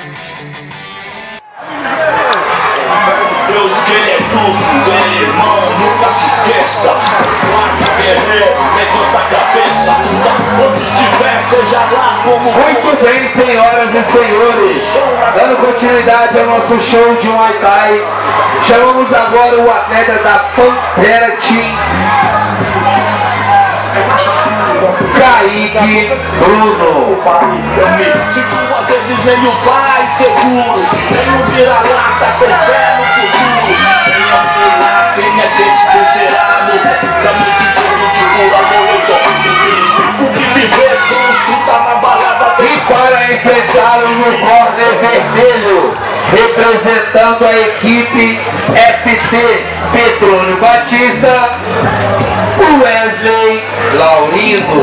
Deus que ele é justo, ele irmão, nunca se esqueça. Guarda guerreiro, levanta a cabeça, onde estiver, seja lá como. Muito bem, senhoras e senhores, dando continuidade ao nosso show de Muay Thai, chamamos agora o atleta da Pantera Team, Kayc Bruno. Eu me sinto às vezes meio pai seguro, meio vira-lata, sem fé no futuro. Quem é quem vencerá no caminho que todo de pura moletom. O que viver construta na balada. E para enfrentar no corner vermelho, representando a equipe FT Petróleo Batista, o Wesley Laurindo.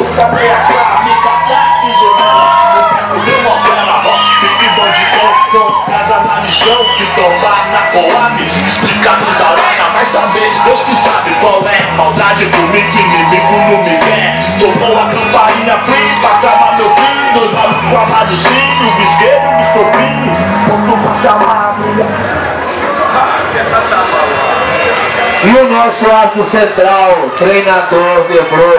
Casa na missão, que tomar na coame, de camisa larga, vai saber, Deus que sabe qual é. Maldade comigo, inimigo não me quer. Tomou a campainha, plim, pra aclamar meu fim. Dois malucos amados, sim, o bisqueiro, o estopinho. Ponto pra chamar a mulher. E o nosso árbitro central, treinador Debro.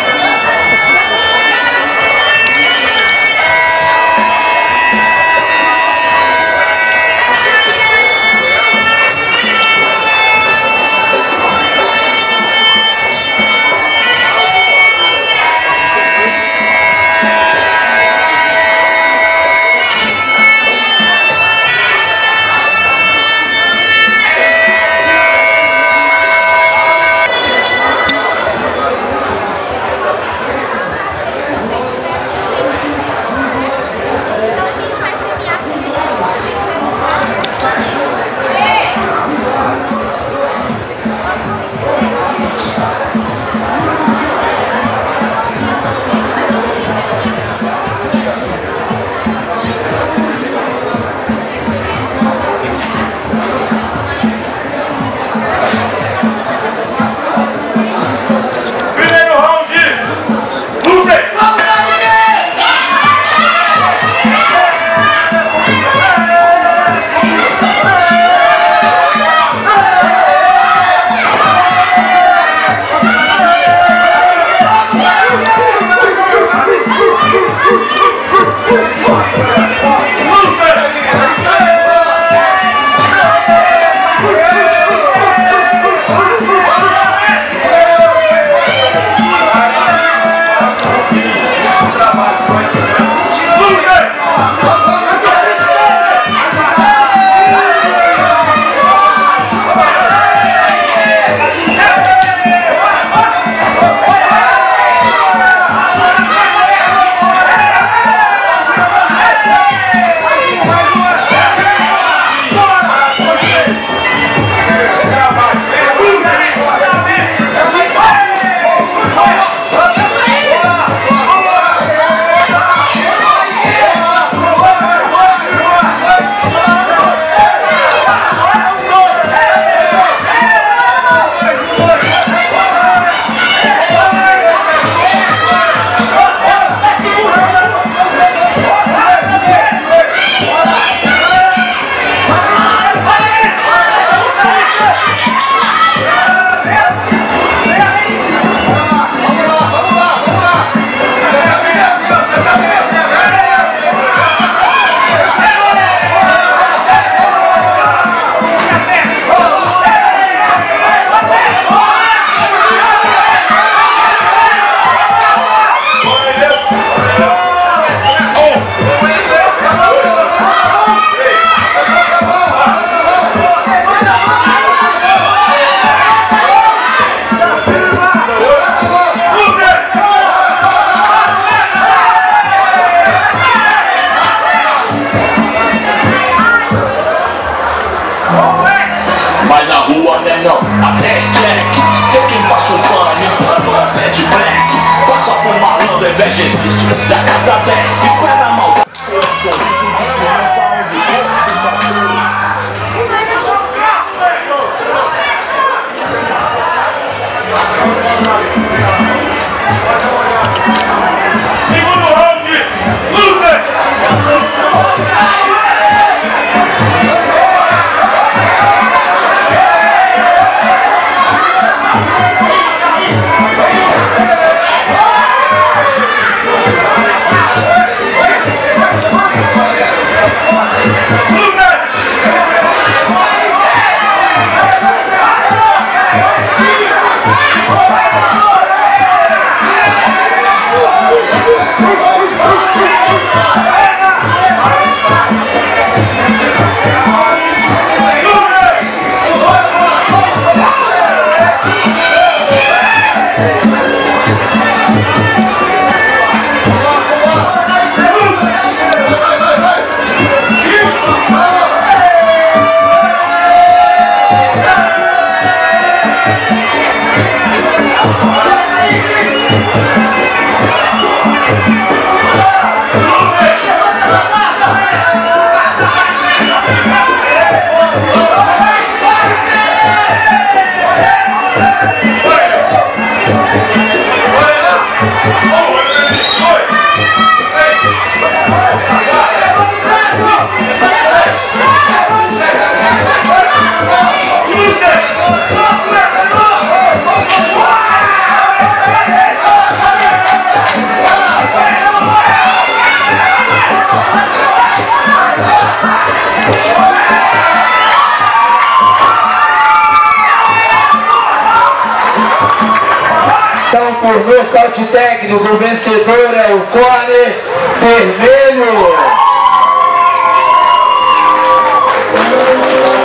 Mas na rua né não, até check. Tem quem passa um pano, pé de black. Passa por malandro, inveja existe. Da cada 10, se pé na maldade. Segundo round, luta! Então, por nocaute técnico, o vencedor é o corner vermelho.